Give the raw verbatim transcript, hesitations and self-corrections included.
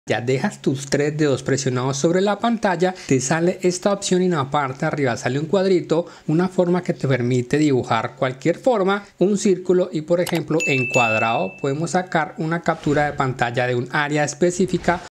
Ya dejas tus tres dedos presionados sobre la pantalla, te sale esta opción y en la parte de arriba sale un cuadrito, una forma que te permite dibujar cualquier forma, un círculo y por ejemplo en cuadrado podemos sacar una captura de pantalla de un área específica